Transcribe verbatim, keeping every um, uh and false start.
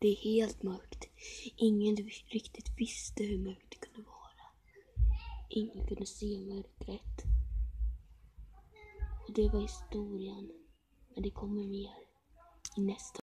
Det är helt mörkt. Ingen riktigt visste hur mörkt det kunde vara. Ingen kunde se mörkret. Och det var historien. Men det kommer mer i nästa.